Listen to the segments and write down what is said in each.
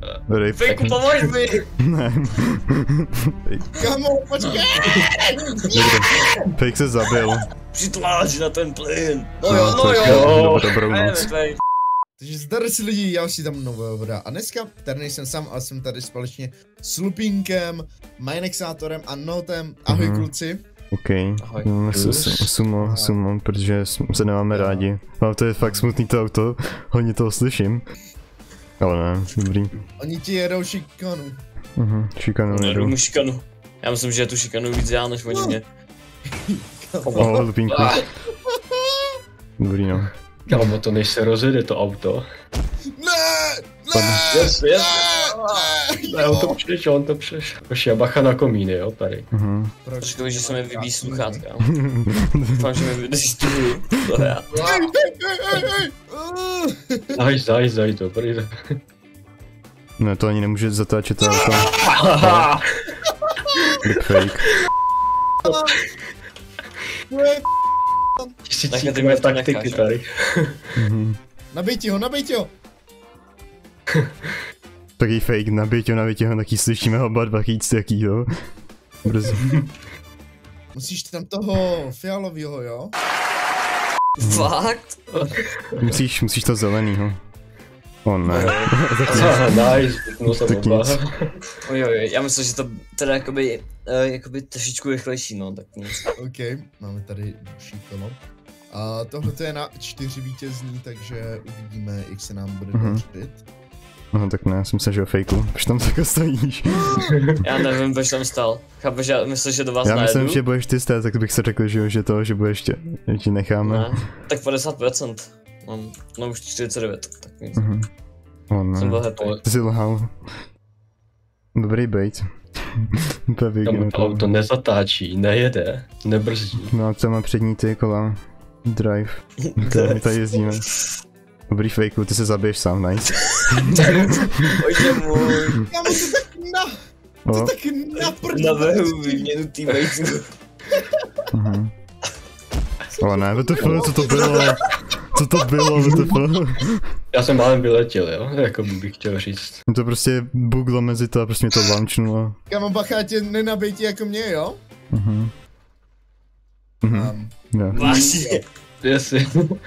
Fejku, pomož mi! Ne. Kamo, počkej! Fake se zabil. Přitláč na ten plyn! No jo! Dobrou noc. Takže zdar si lidi, já už si tam nového voda. A dneska tady nejsem sám, ale jsem tady společně s Lupínkem, Minexátorem a Notem. Ahoj kluci. OK, sumo, protože se nemáme rádi. Ale to je fakt smutný to auto, hodně toho slyším. Ale ne, dobrý. Oni ti jedou šikanu. Šikanu jedou. Šikanu. Já myslím, že je tu šikanu víc já než oni mě. Lupínku. Dobrý no. Kámo, to než se rozjede to auto. Ne! Yes. Ne, on to přeš. Poši, bacha na komíny, jo, tady. Počkej, že se mi vybíjí sluchátka. Doufám, že mi vydrží tu hru. Hej! Dobrý. Ne, to ani nemůže zatáčet to auto. Big fake. Tisícíkové taktiky tady. Nabijte ho! Taký fake, nabijte ho, taky slyšíme oba dva chyt jakýho. Brzy. Musíš tam toho fialovýho, jo? Fakt? Musíš to zelenýho. Ne. Nice, no jsem oba. Ojoj, já myslím, že to teda jakoby trošičku rychlejší, no, tak nic. OK, máme tady další kolo. A tohle je na 4 vítězní, takže uvidíme, jak se nám bude dařit. No tak ne, já jsem myslel, že o fejku, proč tam takhle stojíš? Já nevím, proč tam stál. Chápeš, já myslím, že do vás já najedu. myslím, že budeš ty stát, tak bych se řekl, že budeš tě necháme. Ne, tak 50%. Mám už 49, tak nic. Ne. Jsem byl happy. Ty jsi lhal. Dobrý bait. Tam to auto nezatáčí, nejede, nebrzdí. No a co má přední ty kola? Drive. My tady jezdíme. Dobrý fejku, ty se zabiješ sám, nice. Ože můj. Kámo, to tak naprd. Navrhu výměnu teammateů. Ale ne, WTF, co to bylo? Co to bylo, WTF? Já jsem málem vyletěl, jo, jako bych chtěl říct. To prostě buglo mezi to a prostě mě to launchnulo. Kámo, bacha, tě nenabijte jako mě, jo? Vážně. Jestli.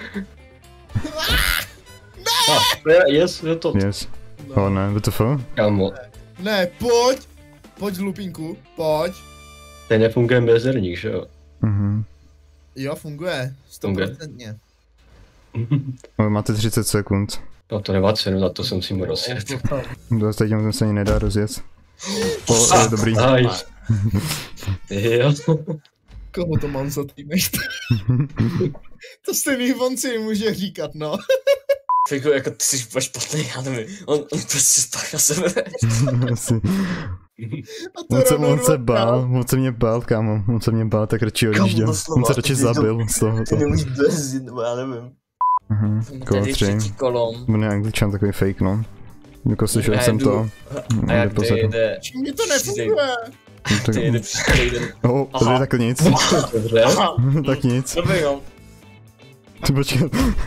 Yes, je to. Yes. Ale ne, WTF? Kámo. Ne, pojď Lupínku, pojď. Ten nefunguje mezerník, že jo? Jo, funguje, 100%. Ale máte 30 sekund. No to nemá cenu, na to jsem si mu rozjet. Teď se ani nedá rozjet. Je dobrý. Nice. Jo. Koho to mám za teammate? To stejný on si může říkat, no. Fejku, jako ty jsi úplně špatný, já nevím. On prostě spách na sebe. On se mě bál, kámo. On se mě bál, tak radši odjížděl. On se radši zabil z toho. Ty nemůžeš brzdit, nebo já nevím. Kolo 3. On je Angličan, takový fake, no. Jako slyšel jsem to. A jak to jede? Mně to nefunguje. Ty jede příští den. To je tak nic. Tak nic. Dobrý, no. Ty počkej.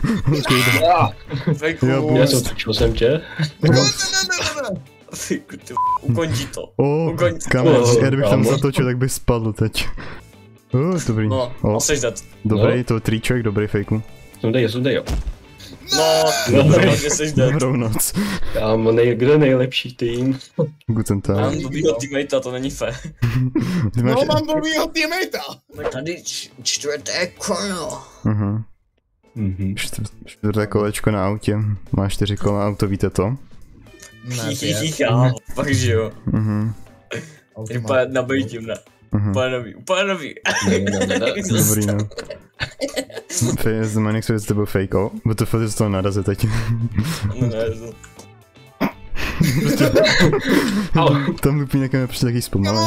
Fejku. Já jsem tě. Ne. Fejku, ty ukončí to. Kámo, já kdybych tam zatočil, tak bych spadl teď. Dobrý. No, seš dead. Dobrý, to triček, dobrý fejku. Sundej, jo. No, že seš dead. Dobrou noc. Kámo, kde nejlepší tým? Guten Tag. Mám blbýho teammatea, to není fér. No, mám blbýho teammatea. Tady čtvrté kolo. Čtvrté kolečko na autě. Má 4 kola auto, víte to? Ne, já, fakt že jo. Úplně nabijím, ne. Úplně nový. Dobrý, no. Z Minexu je to byl fake, WTF z toho naraze teď. Ne, tam Lupín někam nepřijde taky zpomalý.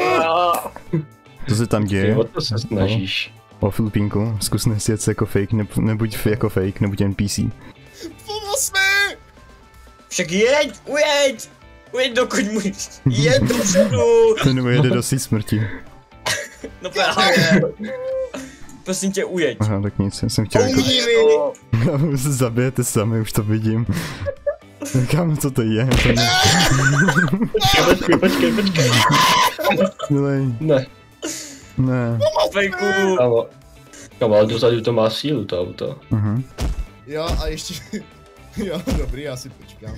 Co se tam děje? O to se snažíš. O Filipínku, zkus nesjet se jako fake, nebuď jako fake, nebuď NPC. Pomoz mi! Však ujeď dokud můžeš, jeď dopředu! Ten jede do svý smrti. No právě. Prosím tě, ujeď. Aha, tak nic, já jsem chtěl jako... Umí mi! Zabijete sami, už to vidím. Kámo, co to je? To ne. Počkej. Milej. Ne. Ne. Fejku. Kámo, ale dozadu to má sílu, to auto. Jo, a ještě... Jo, dobrý, já si počkám.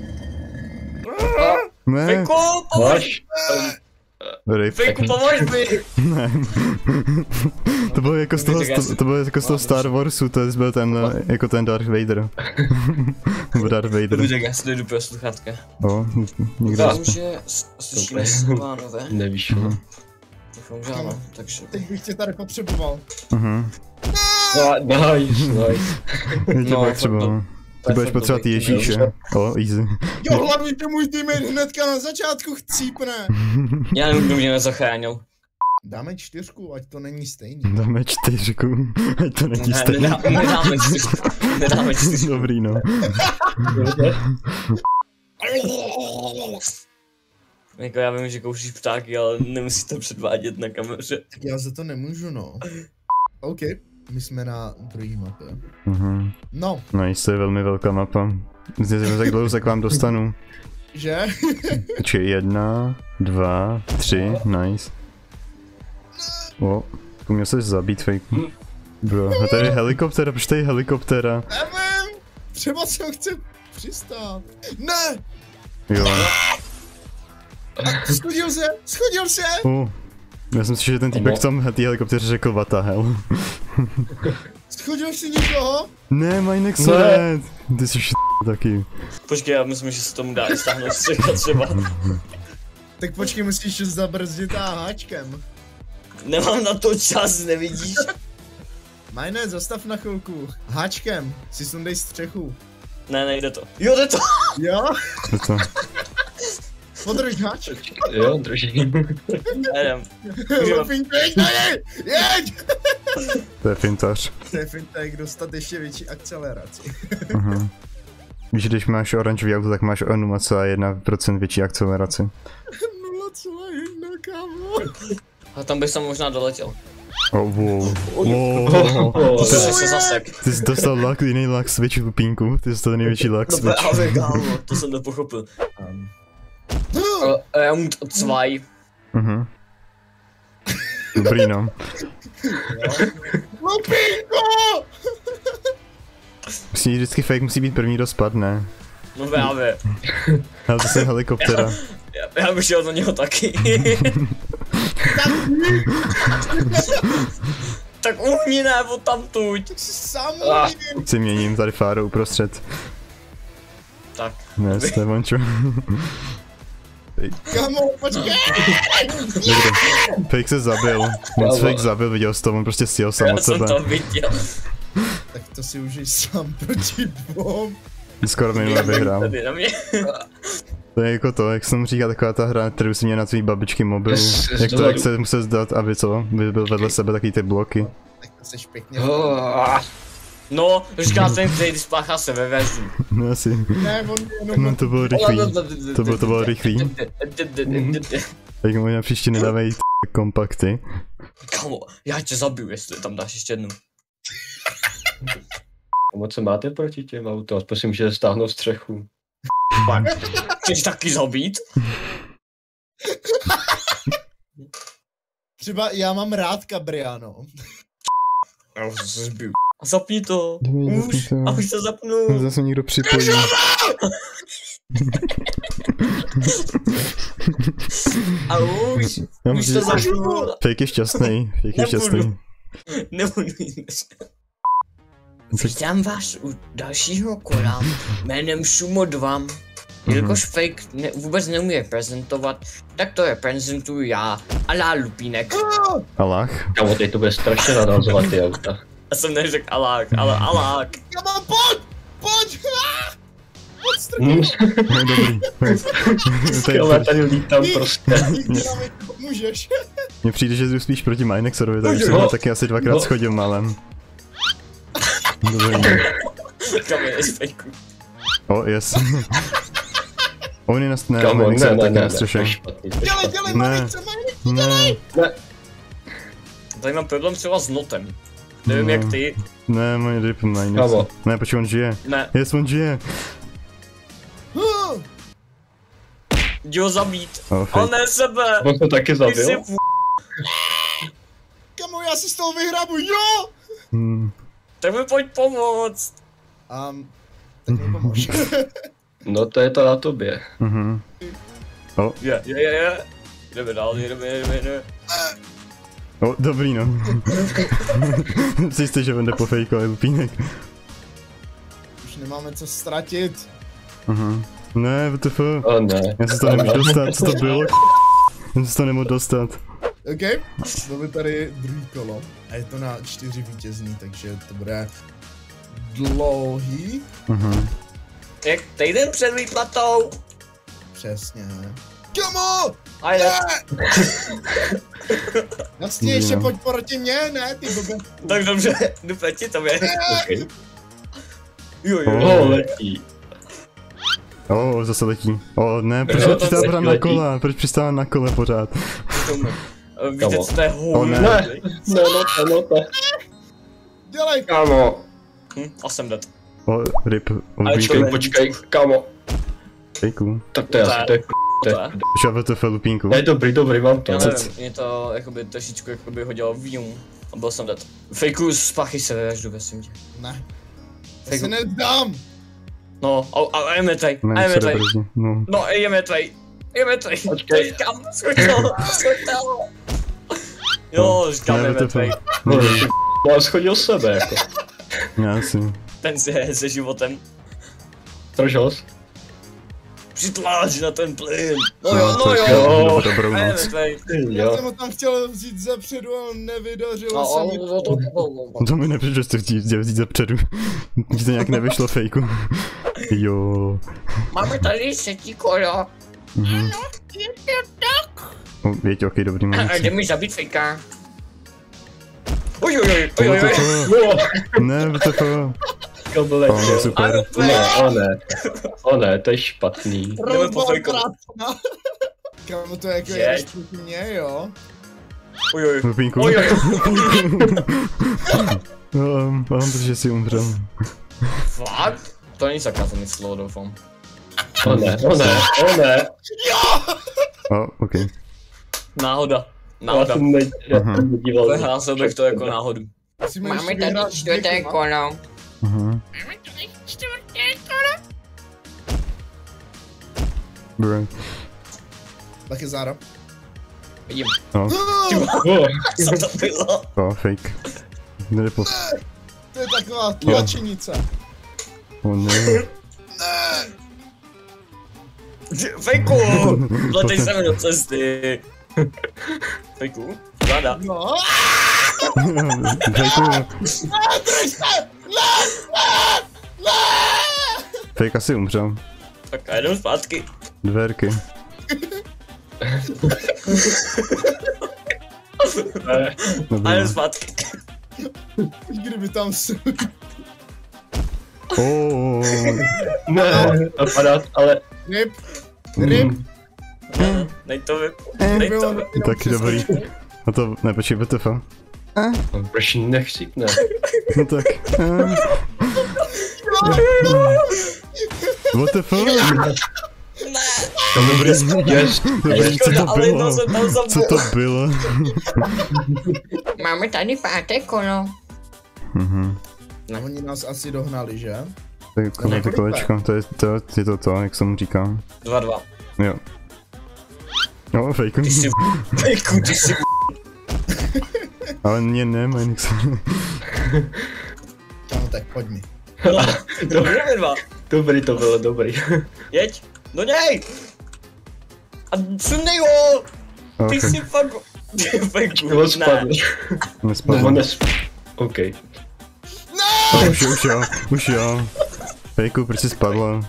Ne. Fejku, pomož. Máš? Rip. Fejku, pomož mi. Ne. To bylo jako z toho Star Warsu, to byl ten, jako ten Darth Vader. Nebo Darth Vader. Dobře, tak já si dojdu pro sluchátka. Někde Doufám, že slyšíme Silvánové. Nevíš, Doufám, že ano, takže... Teď bych tě tady potřeboval. Nice. Já tě potřeboval. Ty budeš potřebovat Ježíše. Easy. Jo, hlavně, že můj teammate hnedka na začátku chcípne. Já nevím, kdo mě nezachránil. Dáme 4, ať to není stejný. Dáme 4, ať to není stejný. Nedáme 4. Dobrý, no. Jako já vím, že kouříš ptáky, ale nemusíš to předvádět na kameře. Tak já za to nemůžu, no. OK, my jsme na druhý mapě. No. Nice, to je velmi velká mapa. Myslím, tak dlouho se k vám dostanu. Že? Počkej, 1, 2, 3, nice. Uměl jsi zabít fake. Bro, a tady je helikoptera, proč tady je helikoptera? Nevím, třeba se chce přistát. Ne! Jo. Schodil se! Já jsem si, že ten týpek tam té helikopteře řekl what the hell. Schodil si někoho? Ne, Minex red. Ty jsi taky. Počkej, já myslím, že se tomu dá i stáhnout střecha třeba. Tak počkej, musíš zabrzdit a háčkem. Nemám na to čas, nevidíš? Majne, zastav na chvilku. Háčkem, si sundej střechu. Ne, nejde to. Jo, jde to! Jo? To co? Podrž háček. Jo, držím. Jedem. Jeď! To je fintař. To je fintek, dostat ještě větší akceleraci. Víš, když máš oranžový auto, tak máš o 0,1% větší akceleraci. 0,1, kámo. A tam bych se možná doletěl. Wow. To se zasek. Ty jsi dostal jiný luck switch lupínku, ty jsi dostal největší luck No switch. ale kámo, to jsem nepochopil. Round 2. Dobrý, no. Lupínku! Vždycky fake musí být první, kdo spadne. No právě. Ale to je helikoptera. Já bych šel do něho taky. Tak uhni nebo tamtuť. Tak si sám Si měním tady Fáro uprostřed. Tak. Ne, jste vončo. Kamo, počkej! Dobře. Fake se zabil. Moc fake zabil, viděl jsi to, on prostě stěl sám od sebe. Já jsem to viděl. Tak to si užij sám proti dvou. Skoro minule vyhrál. Tady na mě. To je jako to, jak jsem říkal, taková ta hra, kterou si měl na tvý babičky mobilu. Jak to, jak se musel zdat, aby by byl vedle sebe takový ty bloky. Tak to seš pěkně. No, říká ten, který spáchá se ve vezu. No asi. Ne, on jenom... No to bylo rychlý. To bylo rychlý. Tak možná příště nedávají kompakty. Kamo, já tě zabiju, jestli tam dáš ještě jednu. A co máte proti těm autům? Aspoň si můžete stáhnout střechu. Chceš taky zabít? Třeba já mám rád Cabriano. Já už se zbiju. A zapni to. Už, a už se zapnu. Zase někdo připojí. A už to zapnu. Fake je šťastný, fake je šťastný. Nebudu jít. Vítám vás u dalšího kola jménem Sumo 2. Jelikož fake vůbec neumí prezentovat, tak to reprezentuju já, Alá Lupínek. Alák? Kámo, teď to bude strašně nadázovat ty auta. Já jsem neřekl Alák, ale Alák. Kamo, pojď! Pojď! Pojď strky! No dobrý. Skvěle, tady lítám prostě. Můžeš. Mně přijde, že jdu spíš proti Minexerovi, takže jsem ho taky asi dvakrát schodil malem. Dobrý. Kam je z fejku. Yes. On je taky na střeše. Dělej, Manice, Ne. Tady mám problém třeba s notem. Nevím jak ty. Ne, můj rip Minex. Ne, počkej, on žije. Ne. On žije. Jdi ho zabít. Oh, On ne sebe. On to taky Ty zabil. jsi Kamo, já si z toho vyhrabu, jo! Tak mi pojď pomoct. Tak mi pomož. No to je to na tobě. Je. Jdeme dál, jdeme. O, dobrý no. Jsi jistý, že on jde po fejku, ale Lupínek. Už nemáme co ztratit. Ne, WTF. O ne. Já se to nemůžu dostat, co to bylo? Já se to nemohu dostat. OK, máme tady druhý kolo. A je to na 4 vítězný, takže to bude dlouhý. Jak týden před výplatou. Přesně. Kamo! Ajde. Vlastně ještě pojď proti mně, ne, ty blbě. Tak dobře, jdu proti tobě. Okay. Jo. Letí. Zase letí. Ne, proč přistává pořád na kola? Proč přistává na kole pořád? Víte, co to je hůl? Ne. No, Dělej! Kámo. A jsem dead. Rip. Počkej, kámo. Fejku. Tak to je asi, to je Šel WTF Lupínku. Ne, dobrý, mám to. Já nevím, mě to jakoby trošičku jakoby hodilo výum a byl jsem dead. Fejku, spáchy se vyveždu, vesím tě. Ne. Já se nedám! No, a je mrtvej, No, je mrtvej. Počkej. Kam, skočil. Jo, říkám, je mrtvej. No, schodil sebe, jako. Já si. Ten si je se životem. Tržos. Přitláč na ten plyn. No jo. Dobrou je noc. mrtvej. Já jsem ho tam chtěl vzít zepředu, ale nevydařilo se mi. To mi nepřijde, že jste chtěl vzít zepředu. Ti to nějak nevyšlo fejku. Jo. Máme tady třetí kolo. Ano, je to tak. Věď, ok, dobrý mám. Jde mi zabít fejka. Oj. Ne, WTF. Super. O ne, to je špatný. Jdeme po fejku. Kámo, to je jako jedeš proti mě, jo? Oj. Lupínku. Protože jsi umřel. Fakt? To není zakázaný slovo, doufám. O ne. Ok. Náhoda. Já jsem nedíval. Vyhlásil bych to jako náhodu. Máme tady čtvrté kolo. Taky zára. Vidím. Co to bylo? Fake. Nepo. To je taková tlačenice. Ne. Fejku! Letej se mi do cesty. Fejku? Vláda. No. Fejku. Fake asi umřel. Tak a jdem zpátky. Dverky. A jdem zpátky. Kdyby tam jsou. Ne, napadá, ale... Rip. Nej to vyp. Taky dobrý. A to, ne, počkej, WTF. Proč nechcípne? No tak. WTF? Dobrý, co to bylo? Co to bylo? Máme tady páté kolo. Oni nás asi dohnali, že? Tak ty kolečko, to je to, jak jsem říkal. 2-2. Jo. No, fejku. Fejku, ty jsi Ale mě ne, Minix. No tak pojď mi. Dobrý to bylo, dobrý. Jeď, do něj! A sundej ho! Ty jsi fakt... Fejku, ne. Nespadl. OK. Ne! Už jo. Fejku, proč jsi spadla?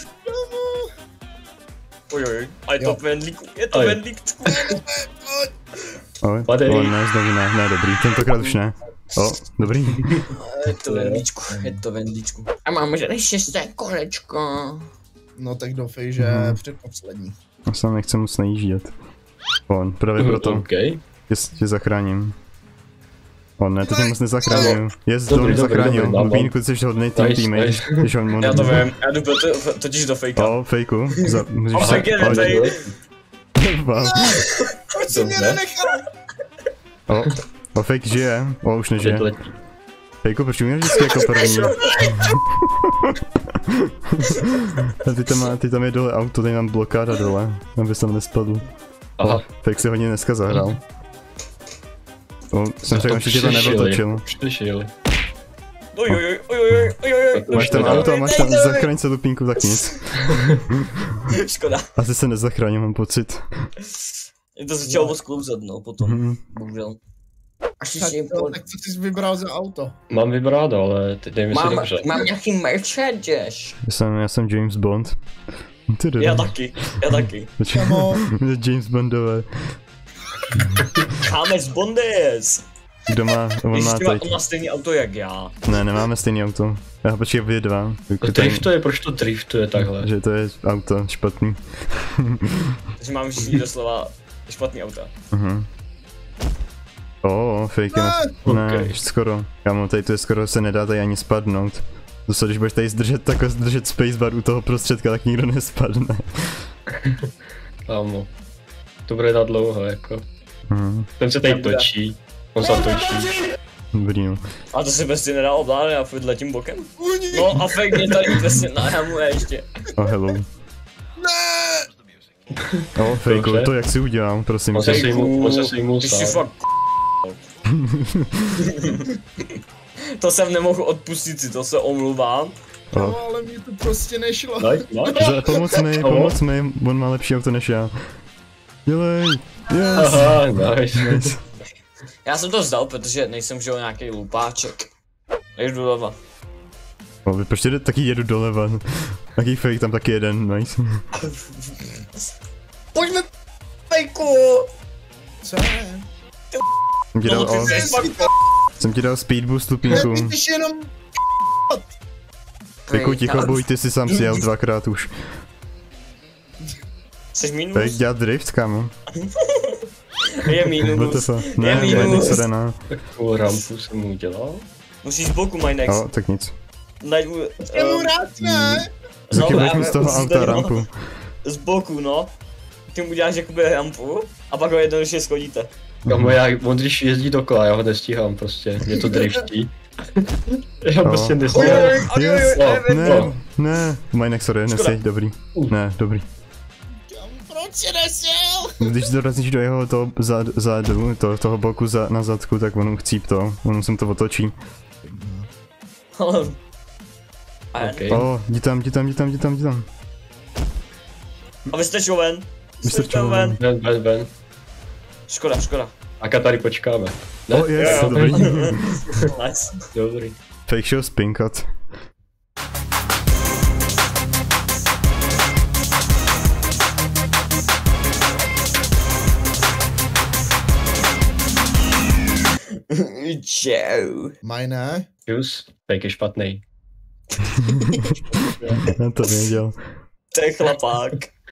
Ojoj, a je to vendlíku, vendlíčku. Ale ne, znovu ne, dobrý, tentokrát už ne. Dobrý. Je to vendlíčku. A máme tady 6. kolečko. No tak doufej, že předposlední. Já se nechci moc najíždět. Právě proto. Okay. Tě zachráním. On ne, to tě moc nezachraňuju. Jest, to mě zachránil. Lupínku, ty jsi hodnej teammate. Já to vím, já jdu totiž do fejka. O, fejku. Fake je nevej. Proč jsi mě nenechal? O, fake žije. O, už nežije. Fejku, proč uměl vždycky jako první? Ty tam je dole auto, tady mám blokáda dole, abys tam nespadl. Aha. Fake si hodně dneska zahrál. Jsem řekl, že tě to neotočil. Přišel. Máš tam auto, máš tam, zachraň se Lupínku, tak nic. Škoda. Asi se nezachránil, mám pocit. Je to začalo odklouzat, no, potom. Bohužel. Tak co jsi vybral za auto? Mám vybrat, ale teď nevím, jestli dobře. Mám nějaký Mercedes. Já jsem James Bond. Já taky. Kamo. James Bondové. James Bondes. Kdo má, on má teď. On má stejný auto jak já. Ne, nemáme stejný auto. Já počkej, vy dva. To driftuje, proč to driftuje takhle? Že to je auto špatný. Takže mám všichni doslova špatný auta. Fake ne, skoro. Kámo, tady to je skoro, se nedá tady ani spadnout. Zase, když budeš tady zdržet spacebar u toho prostředka, tak nikdo nespadne. Kámo, to bude na dlouho, jako. Ten se tady točí, on se točí. Dobrý, no. A to se prostě nedá ovládat, já furt letím bokem. No a fake mě tady přesně nahamuje ještě. Hello. Ne! Fejko, to jak si udělám, prosím. On se svýmul Ty jsi sám. fakt to jsem nemohl odpustit si, to se omluvám. No, ale mě to prostě nešlo. Pomoc mi, on má lepší auto než já. Dělej, yes. Aha, nice. Já jsem to vzdal, protože nejsem žil nějaký lupáček. Jedu doleva. Proč taky jedu doleva? Taký fake, tam taky jeden, nice. Pojďme, fejku! Co je? Jsem ti dal speed boost, Lupínku. Ty jsi jenom Fejku, ticho buď, ty jsi sám přijel dvakrát už. Jsi minus? Fake dělat drift, kámo. Je minus. Ne, Minex Arena. Takovou rampu jsem udělal. Musíš z boku, Minex. Tak nic. Najdu... rád, ne? Taky vezmu z toho auta rampu. Z boku, no. Tím uděláš jakoby rampu a pak ho jednoduše schodíte. Kamo, on když jezdí dokola, já ho nestíhám prostě, mě to driftí. Já prostě nestíhám. Yes, ne, Minex Arena, nesi, dobrý. Ne, dobrý. Proč jsi nesjel? Když dorazíš do jeho zádu, toho boku na zadku, tak on chcíp to, on se to otočí. Okay. Jdi tam. A vystrčil ven. Ven. Škoda. A tady počkáme. Ne? Yes, dobrý. Nice. Dobrý. Fake show spin cut. Čau. Majné? Čus, fake je špatnej. Já to věděl. To je chlapák.